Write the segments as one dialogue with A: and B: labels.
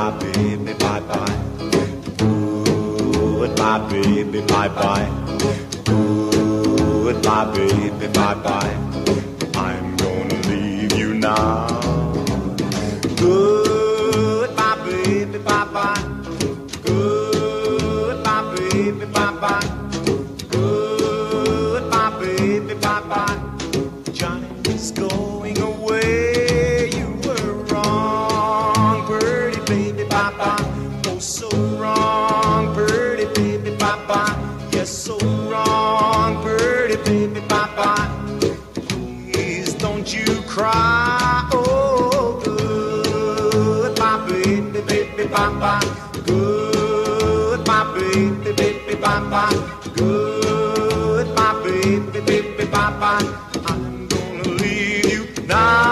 A: Goodbye, baby, bye-bye. Goodbye, baby, bye-bye. Goodbye, baby, bye-bye. I'm gonna leave you now. Goodbye, baby, bye-bye. Goodbye, baby, bye-bye. Goodbye, baby, bye-bye. Johnny's going away. You were wrong, pretty baby, bye-bye. Oh, so wrong, pretty baby, bye-bye. Yes, so wrong, pretty baby, bye-bye. Please don't you cry. Oh, goodbye, baby, baby, bye-bye. Goodbye, baby, baby, bye-bye. Goodbye, baby, baby, bye-bye. I'm gonna leave you now.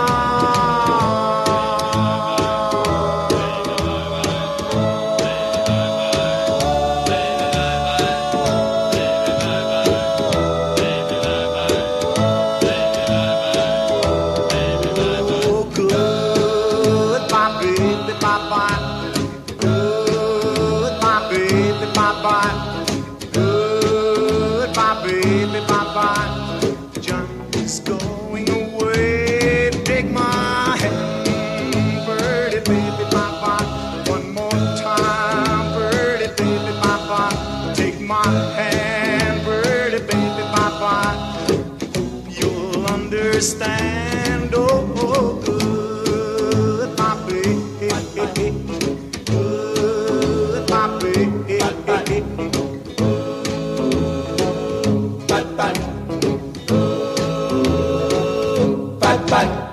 A: Oh, goodbye, baby, bye-bye. Goodbye, baby, bye-bye. Goodbye, baby, bye-bye. Johnny's going away. Take my hand, pretty baby, bye-bye. One more time, pretty baby, bye-bye. Take my hand, pretty baby, bye-bye. You'll understand. Oh, goodbye, baby. Goodbye, baby. Bye-bye. Bye-bye.